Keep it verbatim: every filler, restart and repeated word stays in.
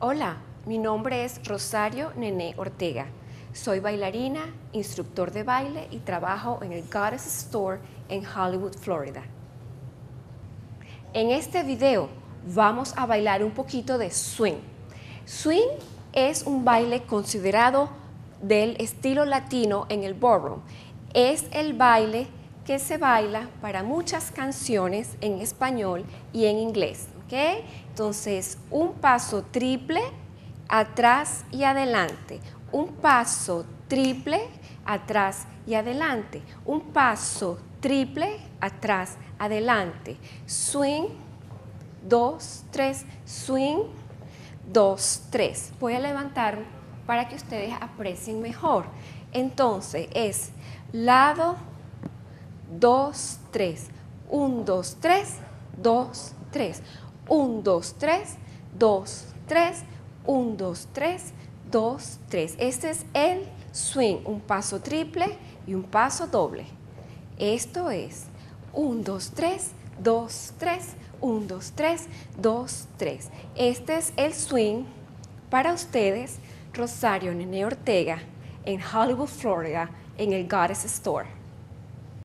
Hola, mi nombre es Rosario Nené Ortega. Soy bailarina, instructor de baile y trabajo en el Goddess Store en Hollywood, Florida. En este video vamos a bailar un poquito de swing. Swing es un baile considerado del estilo latino en el ballroom. Es el baile que se baila para muchas canciones en español y en inglés. ¿Okay? Entonces, un paso triple, atrás y adelante. Un paso triple, atrás y adelante. Un paso triple, atrás, adelante. Swing, dos, tres, swing, dos, tres. Voy a levantar para que ustedes aprecien mejor. Entonces, es lado, dos, tres. Un, dos, tres, dos, tres. Un, dos, tres, dos, tres, un, dos, tres, dos, tres. Este es el swing, un paso triple y un paso doble. Esto es un, dos, tres, dos, tres, un, dos, tres, dos, tres. Este es el swing para ustedes, Rosario Nené Ortega, en Hollywood, Florida, en el Goddess Store.